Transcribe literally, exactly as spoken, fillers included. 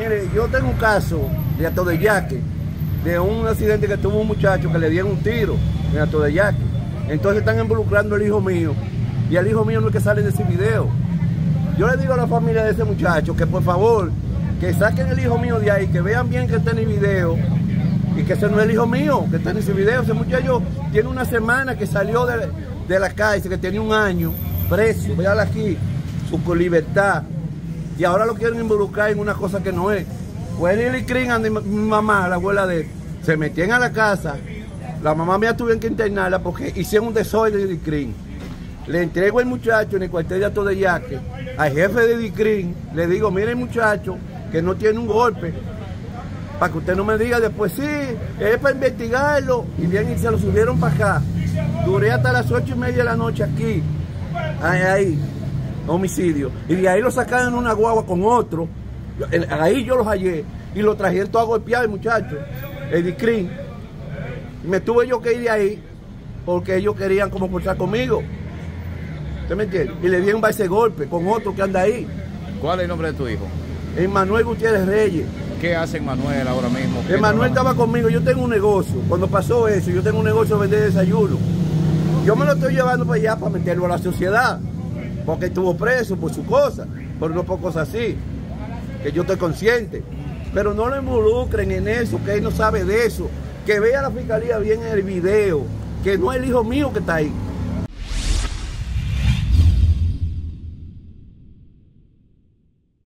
mire, yo tengo un caso de Atodeyaque, de un accidente que tuvo un muchacho que le dieron un tiro en Atodeyaque. Entonces están involucrando al hijo mío, y el hijo mío no es que sale de ese video. Yo le digo a la familia de ese muchacho que por favor, que saquen el hijo mío de ahí, que vean bien que está en el video, y que ese no es el hijo mío, que está en ese video. Ese muchacho tiene una semana que salió de, de la cárcel, que tenía un año preso, véala aquí, su libertad, y ahora lo quieren involucrar en una cosa que no es. Pues él y Crin, mi mamá, la abuela de él, se metían a la casa, la mamá mía tuvieron que internarla porque hicieron un desorden de Crin. Le entrego el muchacho en el cuartel de Atodeyaque al jefe de Dicrin, le digo, mire muchacho, que no tiene un golpe, para que usted no me diga después, sí, es para investigarlo, y bien, y se lo subieron para acá. Duré hasta las ocho y media de la noche aquí, ahí, ahí, homicidio, y de ahí lo sacaron en una guagua con otro, ahí yo los hallé, y lo trajeron todo a golpear el muchacho, el Dicrin. Me tuve yo que ir de ahí, porque ellos querían como forzar conmigo. ¿Usted me entiende? Y le dieron ese golpe con otro que anda ahí. ¿Cuál es el nombre de tu hijo? Emmanuel Gutiérrez Reyes. ¿Qué hace Emmanuel ahora mismo? Emmanuel estaba conmigo, yo tengo un negocio. Cuando pasó eso, yo tengo un negocio de vender desayuno. Yo me lo estoy llevando para allá para meterlo a la sociedad, porque estuvo preso por su cosa, por no por cosas así, que yo estoy consciente. Pero no lo involucren en eso, que él no sabe de eso. Que vea la fiscalía bien en el video, que no es el hijo mío que está ahí.